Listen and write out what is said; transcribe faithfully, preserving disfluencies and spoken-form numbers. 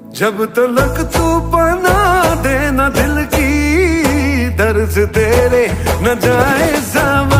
जब तलक तू बना देना दिल की दर्द तेरे न जाए समा